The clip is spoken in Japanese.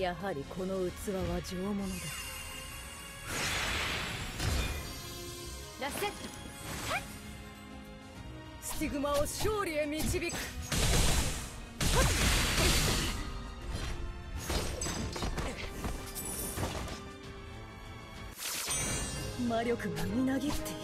やはりこの器は上物だ。ラセット、スティグマを勝利へ導く。魔力がみなぎっている。